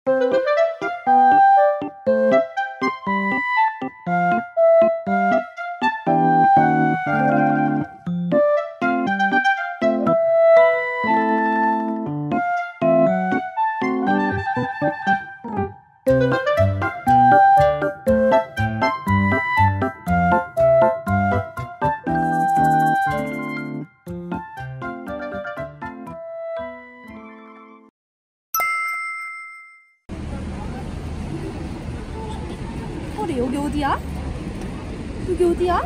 여기 어디야? 여기 어디야?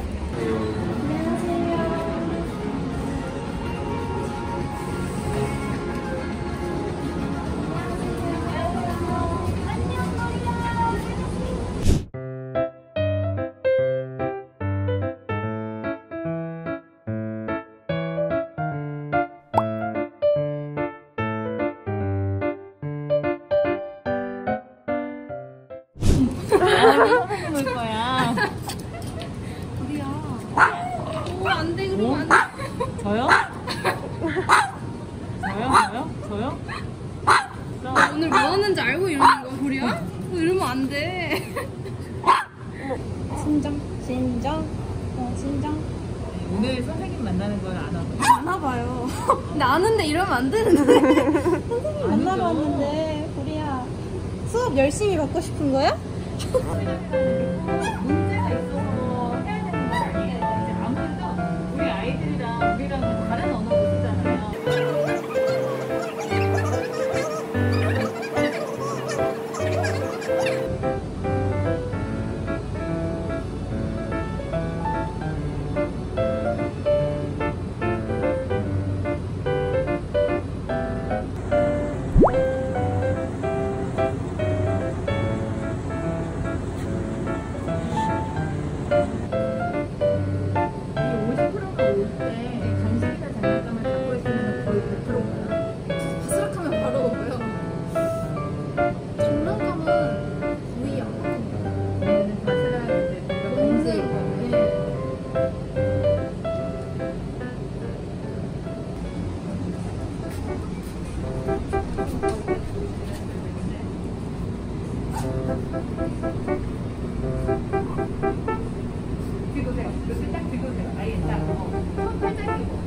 올 거야. 어디야? 오, 안 돼, 그러면 안 돼. 저요? 저요? 오늘 뭐 하는지 알고 이러는 거야, 우리야? 이러면 안 돼. 신정. 오늘 선생님 만나는 걸 안 하고. 안 와봐요. 근데 아는데 이러면 안 되는데. 선생님 만나러 왔는데 우리야 수업 열심히 받고 싶은 거야? 문제가 있어서 해야 되는 거 아니에요? 이제 아무래도 우리 아이들이랑 우리랑 다른 언어를 쓰잖아요. 들고세요. 이렇게 딱 들고세요. 아예 딱. 손 팔짱 끼고.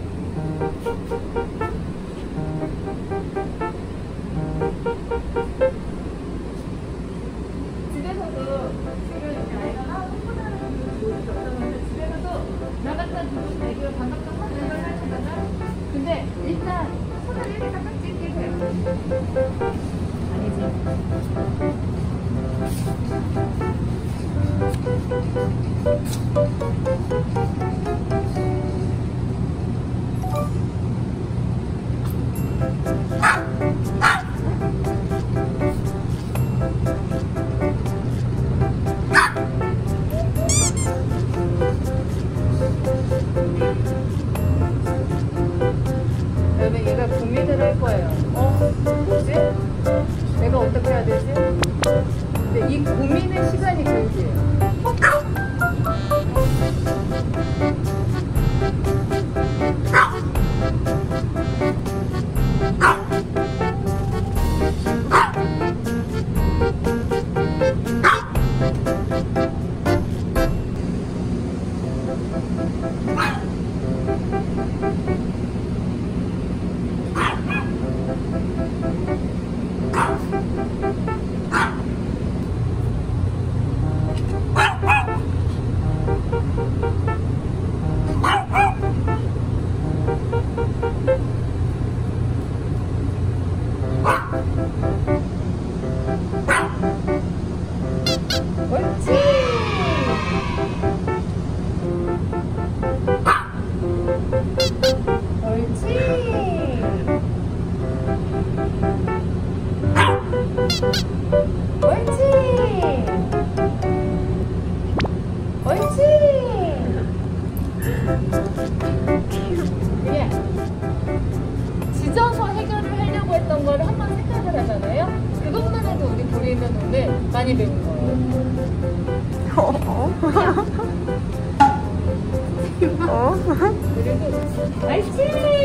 집에서도 지금 이렇게 아이가 홍보하는 모습이 없다면 집에서도 나갔다 누구 대기를 반갑다 하는 걸 하시다가 근데 일단 손을 이렇게 딱딱 찢기세요. 아니지. 여러분 얘가 고민을 할 거예요. 뭐지? 내가 어떻게 해야 되지? 근데 이 고민의 시간이 교육이에요. 이게 지져서 해결을 하려고 했던 거를 한번 생각을 하잖아요. 그것만 해도 우리 보리는 오늘 많이 배운 거예요. 옳지.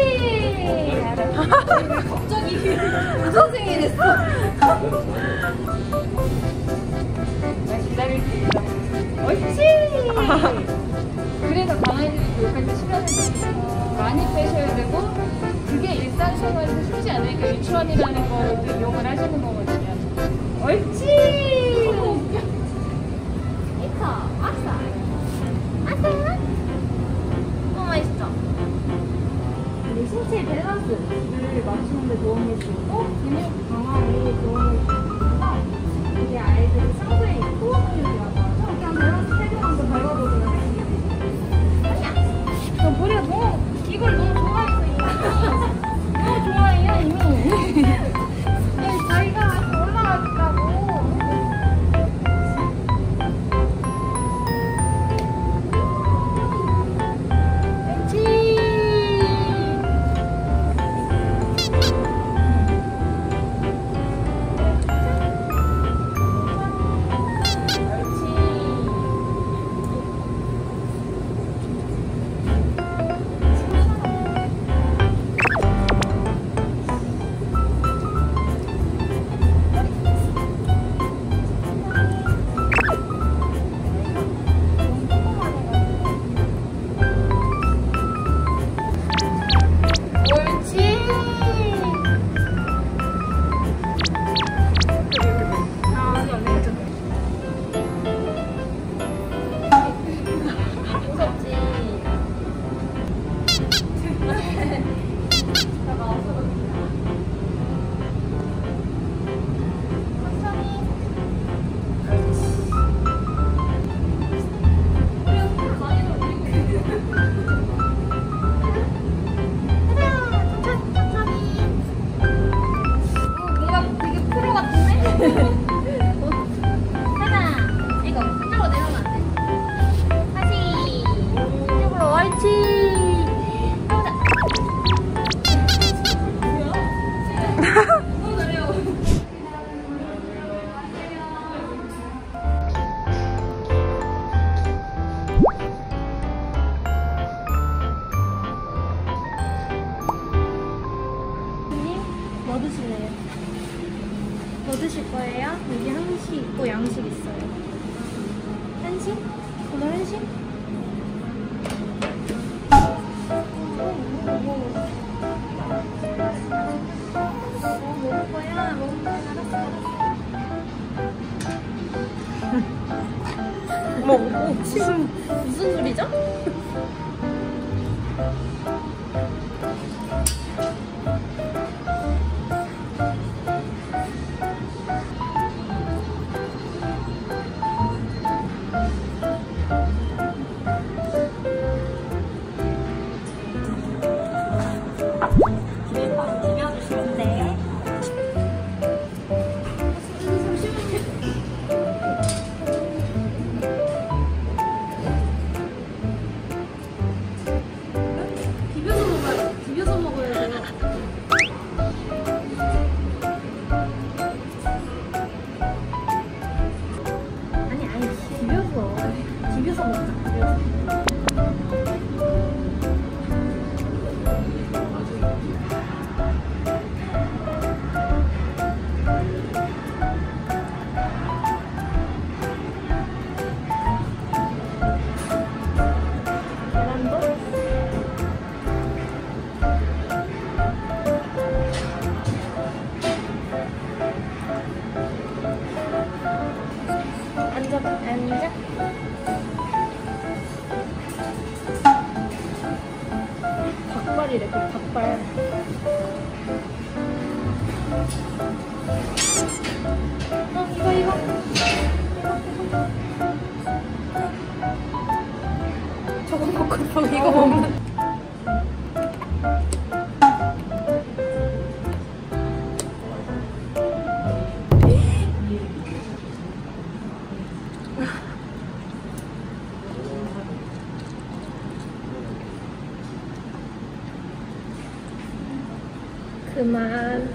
갑자기 선생이 됐어. 기다릴게요. 옳지. 그래서 강아지들 교육할 때 시간을 많이 빼셔야 되고 그게 일상생활에서 쉽지 않으니까 유치원이라는 거를 이용을 하시는 거거든요. 옳지. 이거 아싸. 아싸. 너무 맛있어. 우리 신체 밸런스를 맞추는 데 도움을 주고 근육 강화에 도움을 주고 이게 아이들이 상부에 코어 근육이라고 하죠. 그냥 밸런스 체크하면서 밟아보도록 하겠습니다. 아니야. 보리가 너무 이걸 너무 좋아해서 이미 너무 좋아해요 이미. 네, 저희가 올라왔다고. 뭐 드실래요? 뭐 드실 거예요? 여기 한식 있고 양식 있어요. 한식? 오늘 한식? 먹을 거야? 먹을 거야? 알았어. 무슨 소리죠? 비벼주시면 돼. 비벼서 먹어야 돼요. 아니 비벼서 먹자. 비벼서. 앉아. 닭발이래, 그 닭발. 이거. 저거 먹고 이거 먹는. 그만.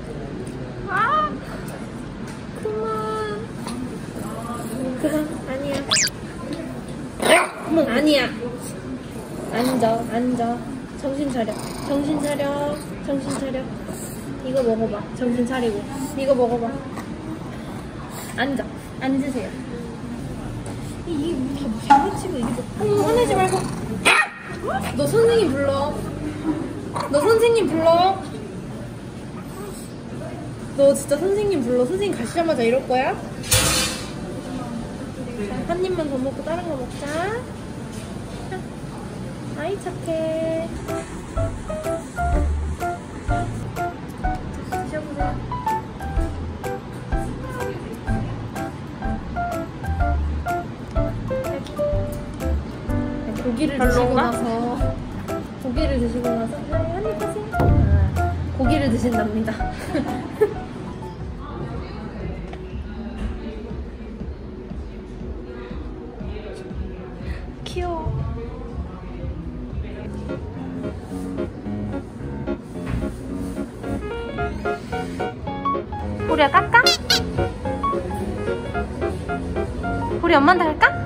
그만. 아니야. 아니야. 앉아. 정신 차려. 이거 먹어봐. 정신 차리고. 이거 먹어봐. 앉으세요. 이게 다 장난치고 이게 뭐. 화내지 말고. 너 선생님 불러. 너 진짜 선생님 불러. 선생님 가시자마자 이럴 거야? 자, 한 입만 더 먹고 다른 거 먹자. 자. 아이 착해. 드셔보세요. 고기를 드시고 나서 한입 하세요. 고기를 드신답니다. 귀여워. 우리야 깎아? 우리 엄마한테 할까?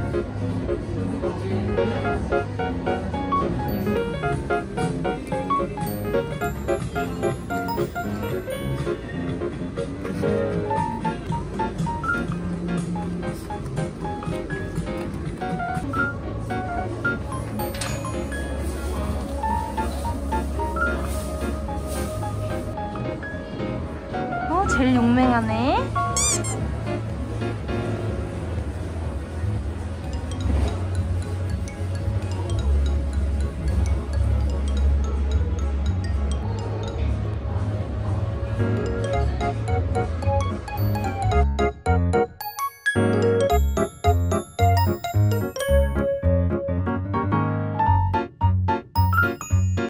제일 용맹하네.